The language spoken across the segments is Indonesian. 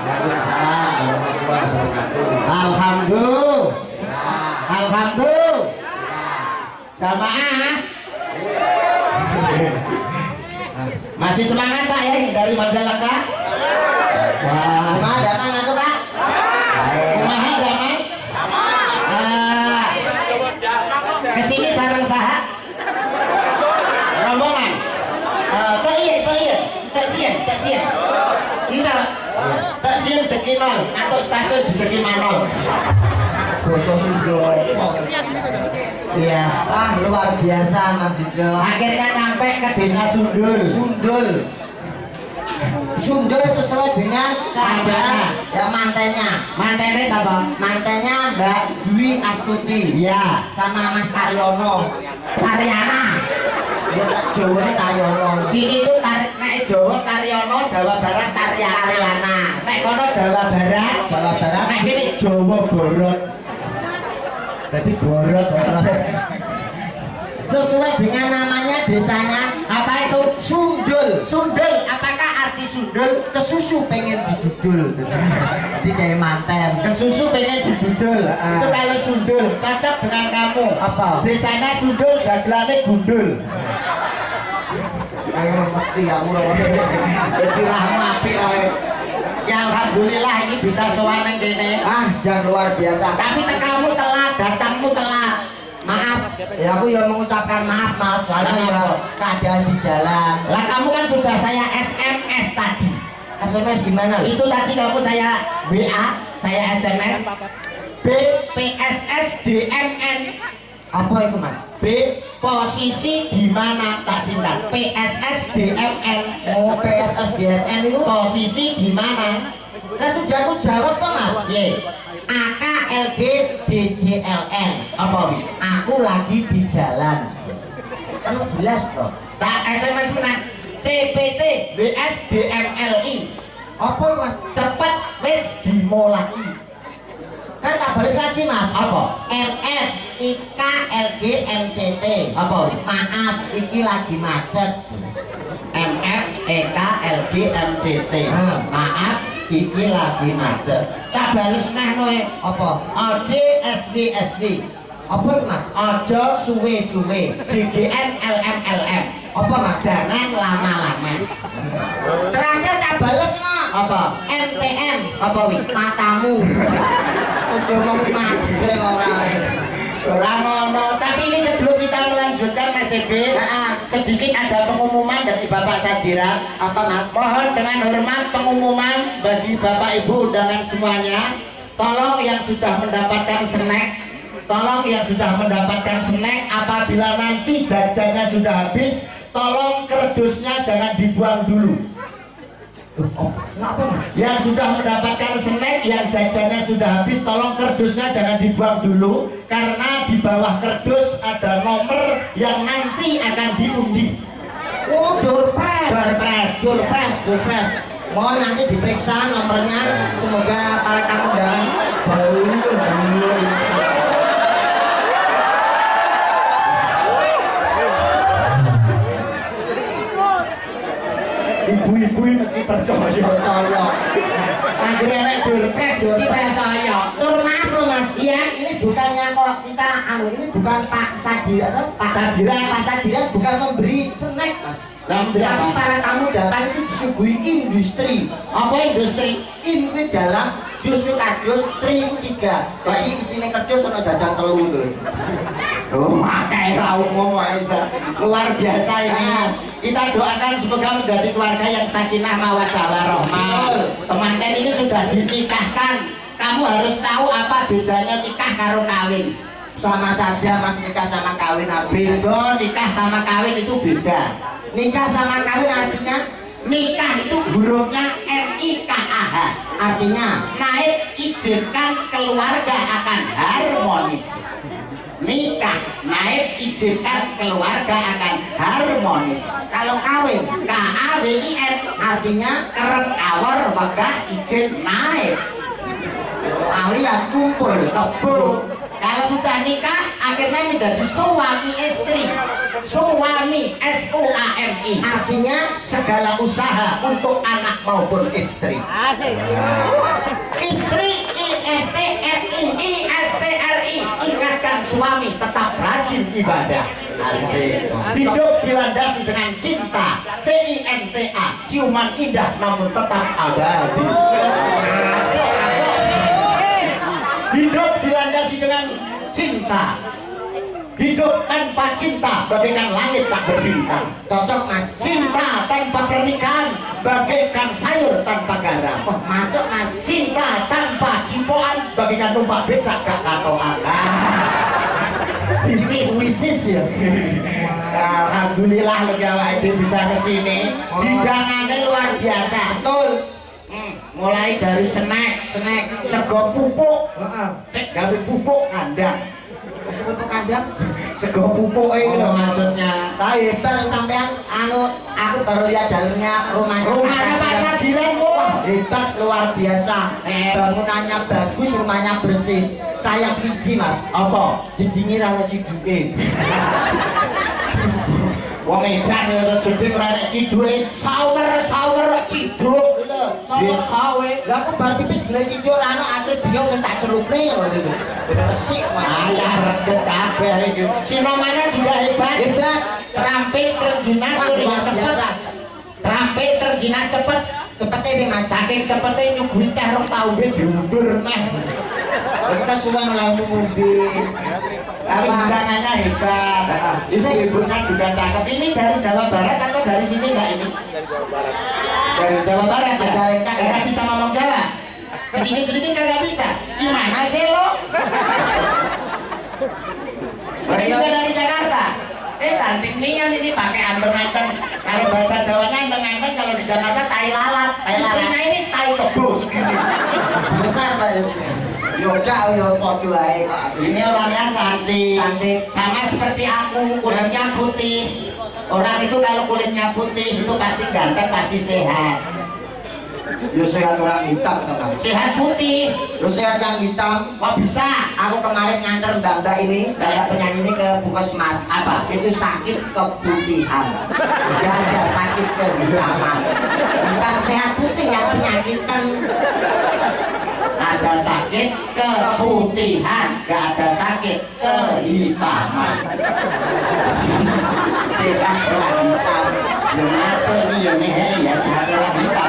Waalaikumsalam warahmatullahi wabarakatuh. Alhamdulillah. Alhamdulillah. Jamaah. Masih semangat Pak ya dari Majalengka? Wah, Rumah damai itu Pak? rumah damai? Kesini sarang saha? Rombongan? Tak sian. Entar, tak sian jeki nol atau stasiun jeki manol. Bocor sudah. Iya. Wah luar biasa Mas Didro. Akhirnya nyampe ke desa Sundul. Sundul itu sesuai dengan keadaan ya mantennya. Mantennya siapa? Mantennya Mbak Dwi Astuti. Iya. Sama Mas Karyono. Karyana. Ya Jawa ini Karyono. Si itu nek Jawa Karyono, Jawa Barat Karyana. Nek kono Jawa Barat. Nek ini Jawa Barat. Berarti Barat. Sesuai dengan namanya desanya Apa itu? Sundul. Sundul. Apakah arti sundul? Kesusu pengen didudul. Jadi kayak manten. Kesusu pengen didudul. Itu kalau sundul. Cocok dengan kamu. Apa? Biasanya sundul dagelannya gundul. Ayo mesti kamu loh. Istilahmu apik ae. Ya alhamdulillah ini bisa sowan ning kene. Jangan luar biasa. Tapi tekamu telat, datangmu telat. Maaf, ya aku yang mengucapkan maaf Mas, soalnya ya keadaan di jalan. Lah kamu kan sudah saya SMS tadi. SMS gimana? Itu tadi kamu saya WA, saya SMS. B PSS DMN. Apa itu Mas? B posisi di mana tak Sintan? PSS DMN. Oh PSS DMN itu Posisi di mana? kan sudah aku jawab kok Mas. Y. AKLG DJLN. Apa? Aku lagi di jalan. Kan jelas toh. Tak SMS menang. CPT WS DMLI. Apa itu Mas? Cepet wis dimulai. Kan tak balik lagi Mas. Apa? MF IKLG MCT. Apa? Maaf, iki lagi macet. MF EKLG MCT. Maaf, iki lagi macet. Tak bales neh noe. Apa? OJ SW. Apa itu Mas? Ojo suwe-suwe. JGN LM. Apa Mas? Jangan lama-lama. Terakhir tak bales no. Apa? MTM. Apa wi? Matamu. Udah mau mati Orang ngono. Tapi ini sebelum kita melanjutkan Mas TB, sedikit ada pengumuman dari Bapak Sadiran. Apa Mas? Mohon dengan hormat pengumuman bagi Bapak Ibu undangan semuanya. Tolong yang sudah mendapatkan snack, apabila nanti jajannya sudah habis, tolong kerdusnya jangan dibuang dulu. Kenapa Mas? Yang sudah mendapatkan snack, yang jajannya sudah habis, tolong kerdusnya jangan dibuang dulu, karena di bawah kerdus ada nomor yang nanti akan diundi. Oh, Durpres. Mohon nanti diperiksa nomornya. Semoga para tamu dan Ibu-ibu mesti percaya. Akhirnya Durpres mesti percaya. Tur maaf loh Mas. Iya, ini bukannya kok kita ini bukan Pak Sadiran. Pak Sadiran bukan memberi snack Mas. Tapi para tamu datang itu disuguhi industri. Apa industri? Ini dalam jus kardus, tri itu 3. Jadi isinya kardus sama jajan telur tuh. Oh, makai tahu ngomong Aisyah. Luar biasa ini. Kita doakan semoga menjadi keluarga yang sakinah mawaddah warahmah. Temanten ini sudah dinikahkan. Kamu harus tahu apa bedanya nikah karo kawin. Sama saja Mas, nikah sama kawin artinya. Beda, nikah sama kawin itu beda. Nikah sama kawin artinya Nikah itu hurufnya NIKAH. artinya Naib izinkan keluarga akan harmonis. Nikah, naib izinkan keluarga akan harmonis. kalau kawin KAWIN artinya kerep awor wegah izin naib. alias kumpul kebo. Kalau sudah nikah akhirnya menjadi suami istri. Suami SUAMI artinya segala usaha untuk anak maupun istri. Asik. Istri ISTRI ingatkan suami tetap rajin ibadah. Asik. Hidup dilandasi dengan cinta. CINTA ciuman indah namun tetap abadi. Hidup dilandasi dengan cinta. Hidup tanpa cinta bagaikan langit tak berbintang. Cocok Mas. Cinta tanpa pernikahan bagaikan sayur tanpa garam. Oh, masuk Mas. Cinta tanpa cipokan bagaikan numpak becak gak katoan. Wisis ya. Alhamdulillah lo awake bisa kesini. Hidangannya luar biasa. Betul. Mulai dari snack, sego pupuk, gawe pupuk kandang. Untuk kandang Sego pupuk itu maksudnya. tapi hebat sampean aku baru lihat dalamnya Rumahnya Pak Sadiran kok hebat luar biasa. Bangunannya bagus, rumahnya bersih. Sayang siji Mas, apa? jedinge ra ono ciduke. Wong edan ya jeding ora nek ciduke sawer ciduk. Dia sawe. Lah aku bar pipis gelem ciduk ora ono akhir bingung terus tak celupne ngono. Resik Mas. Ayah reget kabeh iki. Sinomanya juga hebat. Hebat. Terampil terginas Luar cepet. biasa. Terampil terginas cepet. Cepete piye Mas? Saking cepete nyuguhi teh rong taun diundur neh. Kita suka oleh ngombe. Tapi hidangannya hebat. Ibu-ibunya juga cakep. Ini dari Jawa Barat atau dari sini Mbak ini? Dari Jawa Barat ya? Kagak bisa ngomong Jawa? Sedikit-sedikit kagak bisa? Gimana sih lo? Ini juga dari Jakarta. Cantik nih ini pakai anteng-anteng. Kalau bahasa Jawanya anteng-anteng, kalau di Jakarta tai lalat. Istrinya ini tai kebo segini. Besar Pak. Yoga yo podo ae kok. Ini orangnya cantik, sama seperti aku, kulitnya putih. Orang itu kalau kulitnya putih itu pasti ganteng, pasti sehat. Yo sehat orang hitam to Pak. Sehat putih. Yo sehat yang hitam. Kok bisa? Aku kemarin nganter mbak-mbak ini, mbak penyanyi ini ke Puskesmas. Apa? Itu sakit keputihan. Gak ada sakit kehitaman. Bukan sehat putih yang penyakitan. Ada sakit keputihan, gak ada sakit kehitaman. Sehat orang hitam. Ya masuk nih ya nih ya sehat orang hitam.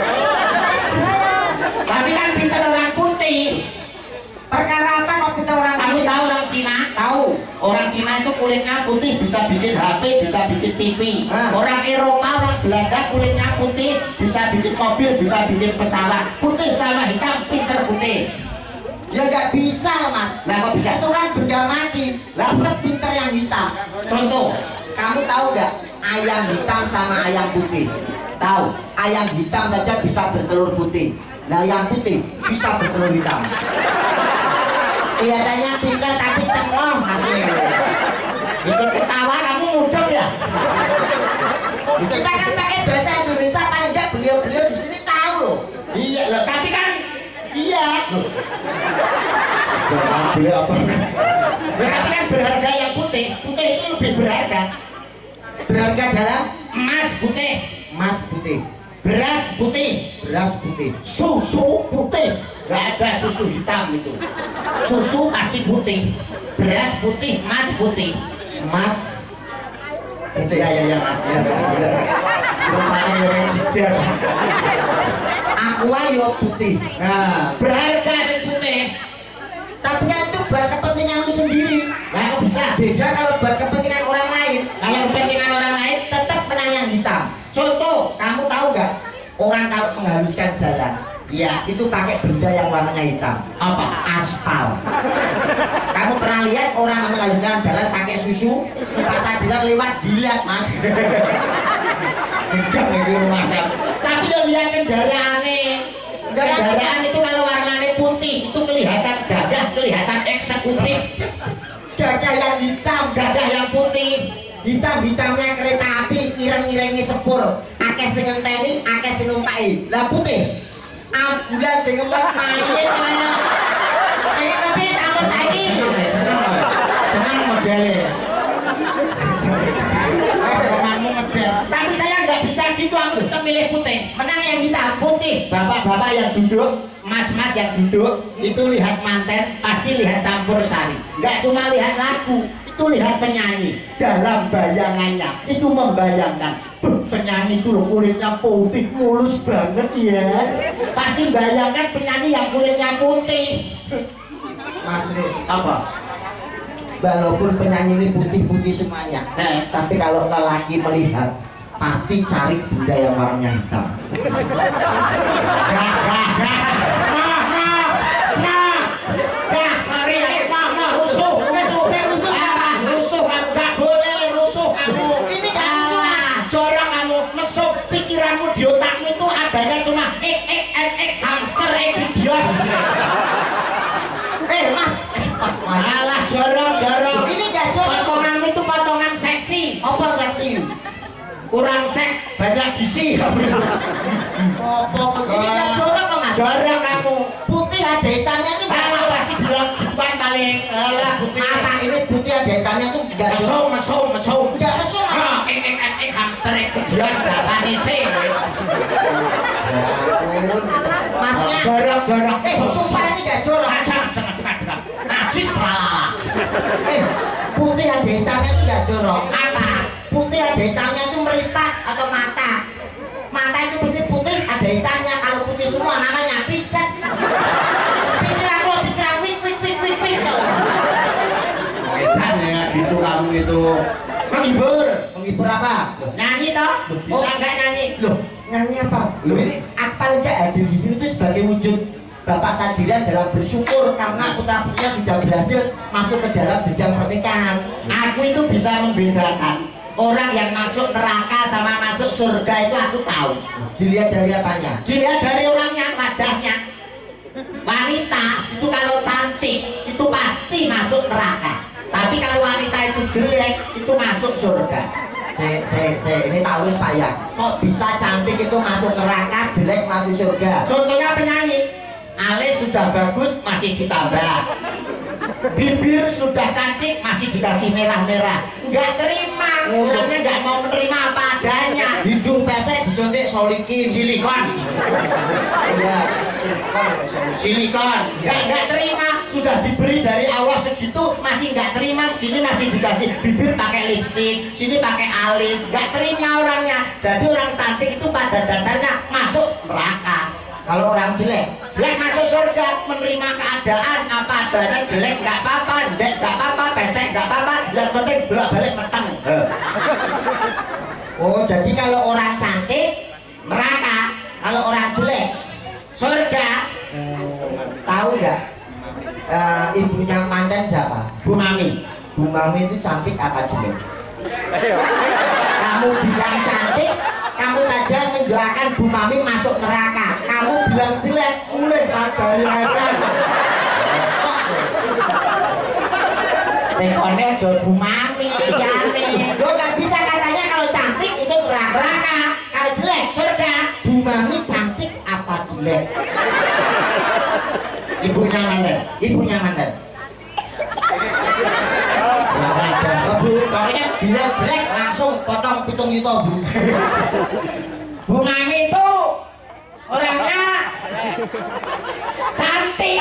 Tapi kan pintar orang putih. Perkara apa kok kita orang Kamu putih? tahu orang Cina? Tahu. Orang Cina itu kulitnya putih, bisa bikin HP, bisa bikin TV. Orang Eropa, orang Belanda kulitnya putih, bisa bikin mobil, bisa bikin pesawat. Putih sama hitam, pinter putih. Ya gak bisa Mas. Nah kok bisa? Itu kan benda mati. Lah tetap pinter yang hitam. Contoh, Kamu tahu gak ayam hitam sama ayam putih? tahu? Ayam hitam saja bisa bertelur putih. Nah yang putih bisa bertelur hitam. Kelihatannya pintar tapi cengong hasilnya. Ikut ketawa kamu mudeng ya? Kita kan pakai bahasa Indonesia, paling enggak beliau-beliau di sini tahu loh. Iya loh, tapi kan iya. Beliau apa? Berarti kan berharga yang putih. Putih itu lebih berharga. Berharga dalam Emas putih, emas putih, beras putih, beras putih. susu putih. Gak ada susu hitam itu. Susu pasti putih. Beras putih, emas putih. Emas Itu ya mas. Ya. Rupanya yang jijar. aqua yo putih. Nah, berharga sing putih. Tapi kan itu buat kepentingan lu sendiri. Nah, kok bisa? Beda kalau buat kepentingan orang lain. Kalau kepentingan orang lain, Tetap menang yang hitam. Contoh, kamu tahu nggak? Orang kalau menghaluskan jalan, iya. itu pakai benda yang warnanya hitam. Apa? Aspal. Kamu pernah lihat orang menghaluskan jalan pakai susu? Pas Sadiran lewat dilihat Mas. Enggak lagi rumah saya. Tapi yang lihat kendaraannya. Kendaraan itu kalau warnanya putih itu kelihatan gagah, kelihatan eksekutif. Gagah yang hitam, Gagah yang putih. hitam-hitamnya kereta api, ireng-irengnya sepur. Akeh sing ngenteni, akeh sing numpaki. Lah putih. Ambulan dengan main kaya. Ayo tapi takut saiki. modelnya. Kamu ngedel. Tapi saya nggak bisa gitu, aku tetap milih putih. Menang yang hitam putih. Bapak-bapak yang duduk, mas-mas yang duduk, itu lihat manten, pasti lihat campur sari. Nggak cuma lihat lagu, itu lihat penyanyi. Dalam bayangannya, itu membayangkan, penyanyi itu loh kulitnya putih, mulus banget ya. Pasti bayangkan penyanyi yang kulitnya putih. Mas Ri, Apa? walaupun penyanyi ini putih-putih semuanya, tapi kalau lelaki melihat pasti cari benda yang warnanya hitam. Rusuh kamu, gak boleh rusuh kamu. Ini gak rusuh. Jorok kamu, mesuk pikiranmu di otakmu itu adanya cuma hamster, bios. Mas, Alah jorok. ini gak jorok. Potonganmu itu potongan seksi. Apa seksi? Kurang seks, banyak gizi. Apa? Ini gak jorok kok Mas. Jorok kamu. Putih ada hitamnya tuh. Alah pasti bilang depan paling. Alah putih. Apa ini putih ada hitamnya tuh gak jorok. Mesum. Gak mesum. Hamster itu dia sudah panisi. Masnya Jorok. sumpah ini gak jorok. Jangan. Najis malah. Putih ada hitamnya tuh gak jorok. Apa? Putih ada hitamnya tuh meripat atau mata. Mata itu putih ada hitamnya. Kalau putih semua namanya pijet. Pikiran wik. Edan ya gitu kamu itu. Menghibur apa? Nyanyi toh? Bisa nggak nyanyi? Loh, nyanyi apa? Loh ini apal nggak hadir di sini itu sebagai wujud Bapak Sadiran dalam bersyukur karena putra-putrinya sudah berhasil masuk ke dalam jenjang pernikahan. Aku itu bisa membedakan orang yang masuk neraka sama masuk surga itu aku tahu. Dilihat dari apanya? Dilihat dari orangnya, wajahnya. Wanita itu kalau cantik itu pasti masuk neraka. Tapi kalau wanita itu jelek itu masuk surga. Ini tahu Pak ya. Kok bisa cantik itu masuk neraka, jelek masuk surga? Contohnya penyanyi, alis sudah bagus masih ditambah, bibir sudah cantik masih dikasih merah-merah. Nggak terima, orangnya nggak mau menerima apa adanya. Hidung pesek disuntik solikin. Silikon. Iya, Silikon. Nggak terima, sudah diberi dari awal segitu masih nggak terima. Sini masih dikasih bibir pakai lipstik, sini pakai alis. Nggak terima orangnya. Jadi orang cantik itu pada dasarnya masuk neraka. Kalau orang jelek Masuk surga, menerima keadaan apa adanya. Jelek nggak apa-apa, ndek nggak apa-apa, pesek nggak apa-apa, yang penting bolak-balik meteng. Oh, jadi kalau orang cantik Neraka, kalau orang jelek surga. tahu nggak? Ibunya manten siapa? Bu Mami. Bu Mami itu cantik apa jelek? Kamu bilang cantik, kamu saja mendoakan Bu Mami masuk neraka. Kamu bilang jelek, mulai kabari aja. Sok. Tekonnya aja Bu Mami jane. Lo nggak bisa katanya kalau cantik itu neraka, kalau jelek surga. Bu Mami cantik apa jelek? Ibunya mana? Ibunya manten. Pokoknya bilang jelek langsung potong 7 juta Bu. Bu Mami itu orangnya cantik.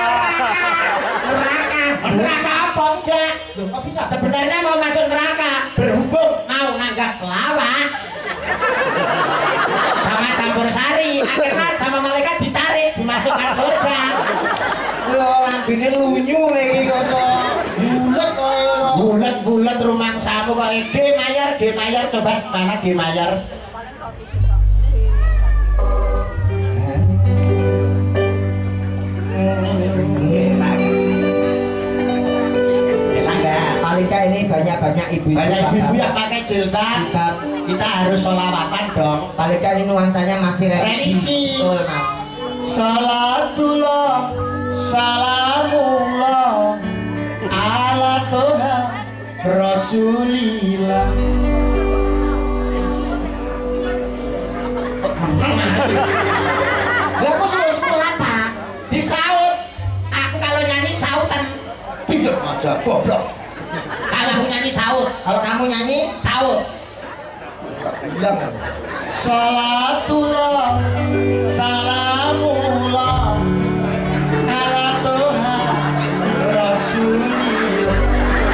Neraka apa enggak? Loh, kok bisa? Sebenarnya mau masuk neraka, berhubung mau nanggap pelawak sama campur sari, akhirnya sama malaikat ditarik dimasukkan surga. Lo lambene lunyu lagi kosong. Bulet rumah samu kok G Mayer coba mana G Mayer. Palika ini banyak ibu-ibu. Banyak ibu yang pakai jilbab. Kita harus sholawatan dong. Palika ini nuansanya masih religi. Betul, Mas. Salatullah salamullah ala toha rasulillah. Lah aku suruh apa? Disaut. Aku kalau nyanyi sautan. Tidak aja goblok. saut. Kalau kamu nyanyi, saut. Bilang. Salatullah salamullah ala Tuhan Rasulillah.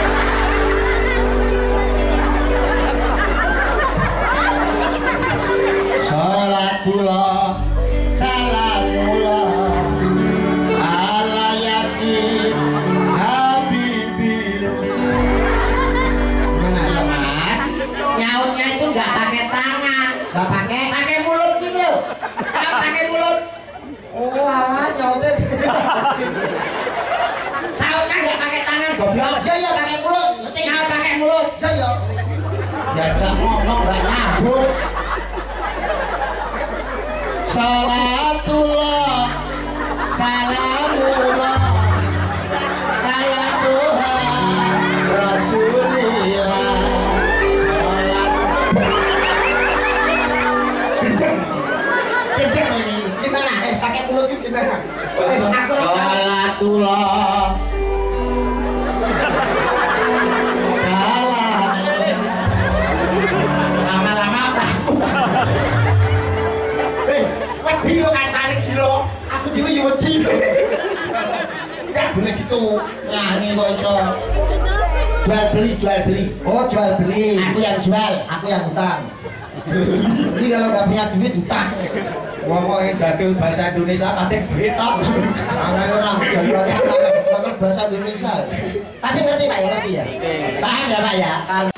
Salatullah salamullah ala yasin habibil. Mana ya, Mas, nyautnya itu nggak pakai tangan, nggak pakai mulut gitu loh. Saya pakai mulut. oh alah nyautnya Sautnya nggak pakai tangan, goblok. ya pakai mulut Nyaut pakai mulut. ya Diajak ngomong nggak nyambung. Salatullah salamullah ala Tuhan Rasulillah. Salat Cendeng ini. gimana pakai mulut itu gimana aku Salatullah salam. Lama-lama apa? Wedi lo kancane gila. aku juga wedi Enggak boleh gitu. Nyanyi kok iso. Jual beli. oh jual beli Aku yang jual. aku yang hutang ini kalau nggak punya duit hutang Ngomongin dadul bahasa Indonesia kadang duit tok. Jangan orang jagoannya bahasa Indonesia tapi ngerti pak ya ngerti ya Paham ya Pak ya?